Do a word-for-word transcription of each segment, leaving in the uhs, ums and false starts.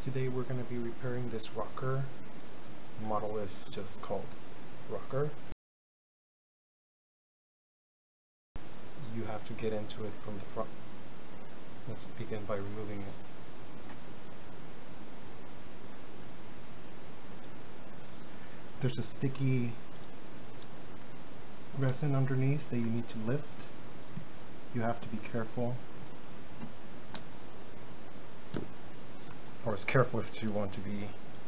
Today we're going to be repairing this rocker. The model is just called ROCKR. You have to get into it from the front. Let's begin by removing it. There's a sticky resin underneath that you need to lift. You have to be careful, or as careful as you want to be.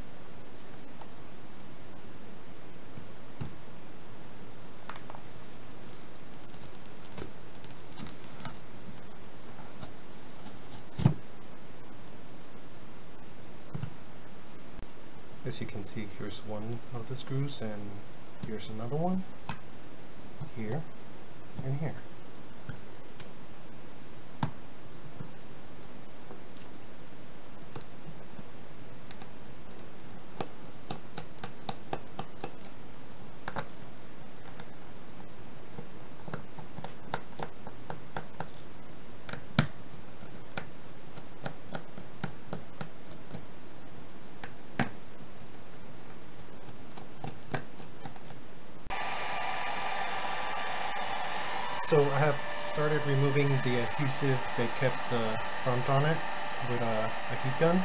As you can see, here's one of the screws, and here's another one, here and here. So I have started removing the adhesive that kept the front on it with a, a heat gun.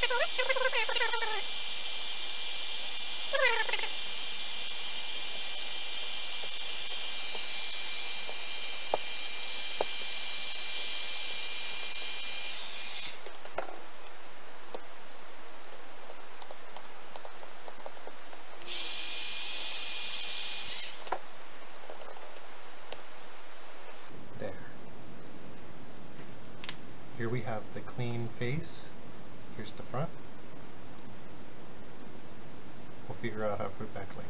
Here we have the clean face. Here's the front. We'll figure out how to put it back later.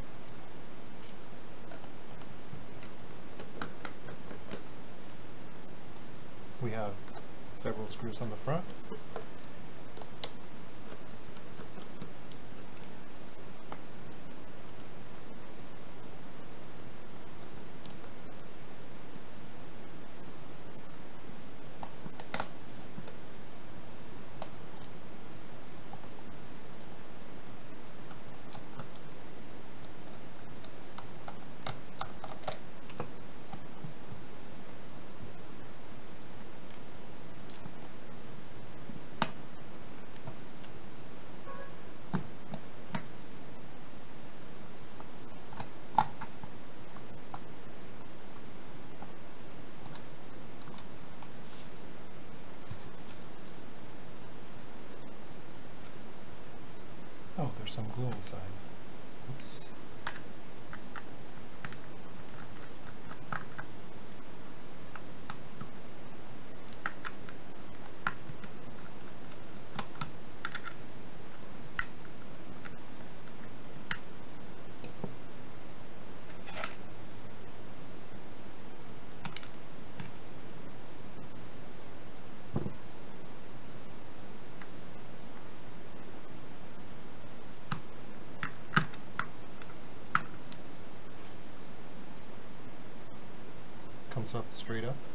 We have several screws on the front. Oh, there's some glue inside. Oops. Comes up straight up.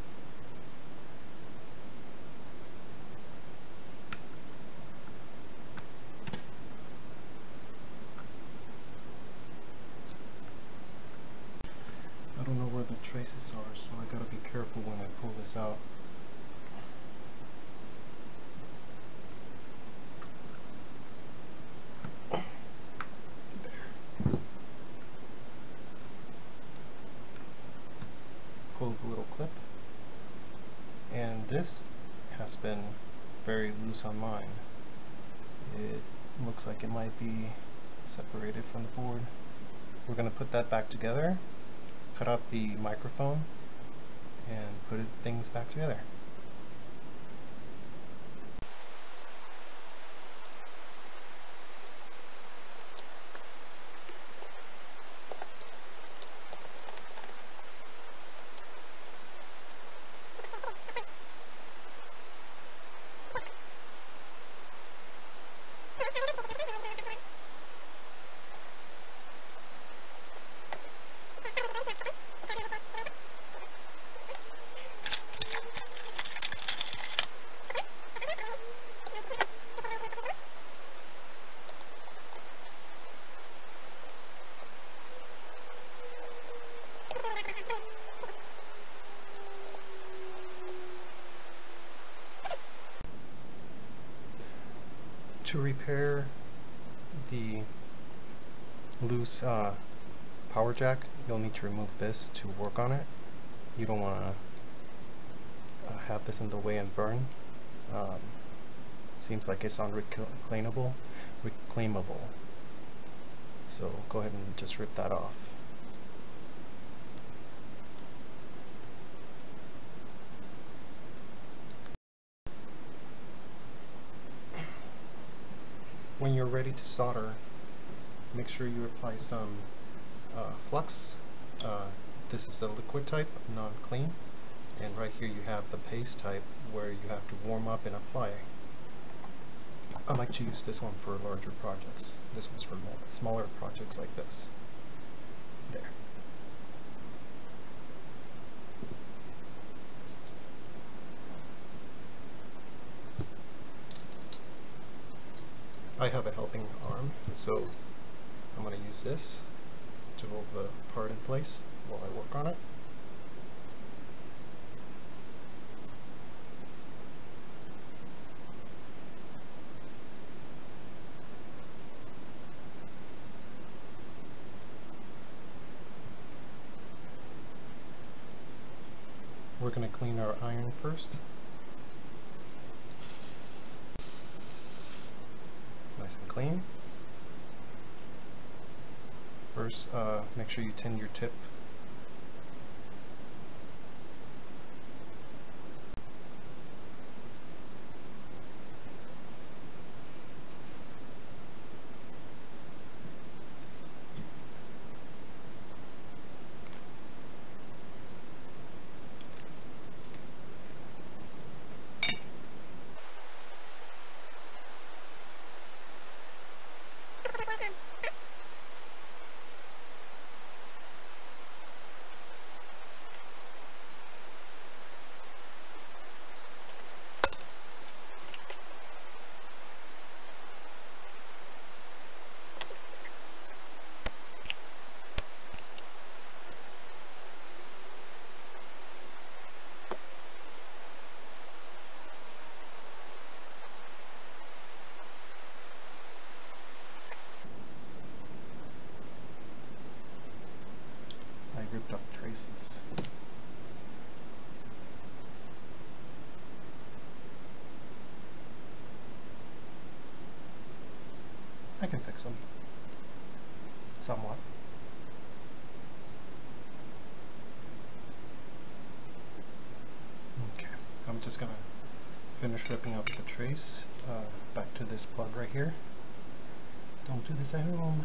I don't know where the traces are, so I gotta be careful when I pull this out. Pull the little clip, and this has been very loose on mine. It looks like it might be separated from the board. We're going to put that back together, cut out the microphone, and put it, things back together. To repair the loose uh, power jack, you'll need to remove this to work on it. You don't want to uh, have this in the way and burn. Um, seems like it's unreclaimable, reclaimable. So go ahead and just rip that off. When you're ready to solder, make sure you apply some uh, flux. Uh, this is the liquid type, non-clean, and right here you have the paste type where you have to warm up and apply. I like to use this one for larger projects. This one's for smaller projects like this. There. I have a helping arm, so I'm going to use this to hold the part in place while I work on it. We're going to clean our iron first. Nice and clean. First, uh, make sure you tin your tip. Ripped up traces. I can fix them somewhat. Okay, I'm just gonna finish ripping up the trace. Uh, back to this plug right here. Don't do this at home.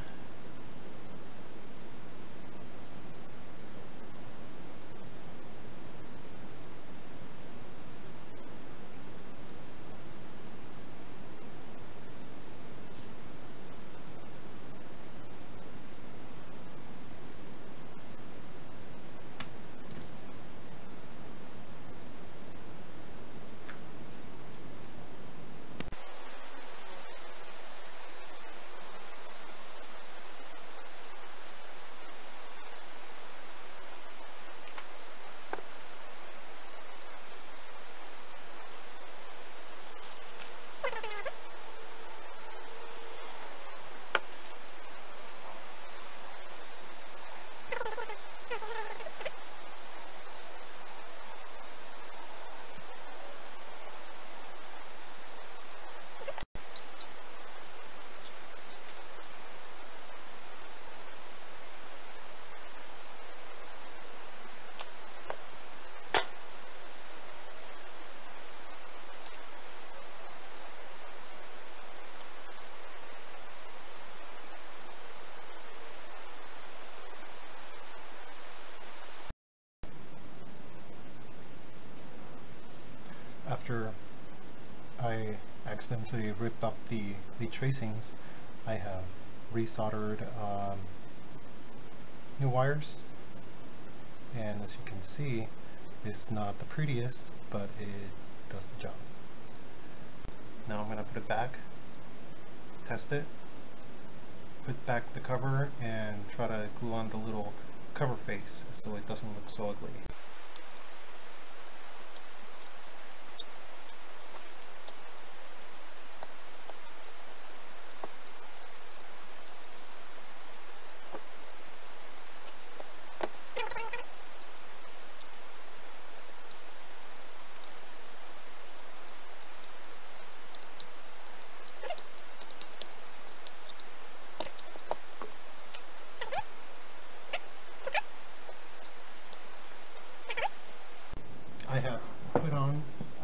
After I accidentally ripped up the, the tracings, I have resoldered um, new wires, and as you can see, it's not the prettiest, but it does the job. Now I'm going to put it back, test it, put back the cover, and try to glue on the little cover face so it doesn't look so ugly.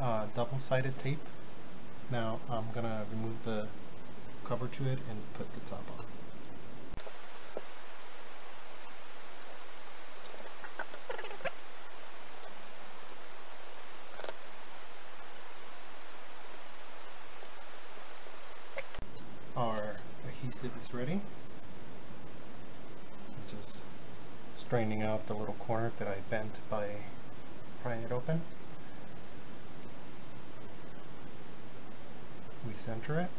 uh, double-sided tape. Now I'm going to remove the cover to it and put the top on. Our adhesive is ready. I'm just straightening out the little corner that I bent by prying it open. We center it.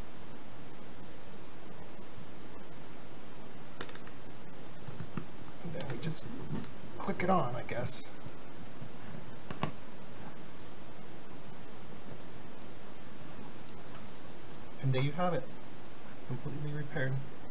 And then we just click it on, I guess. And there you have it. Completely repaired.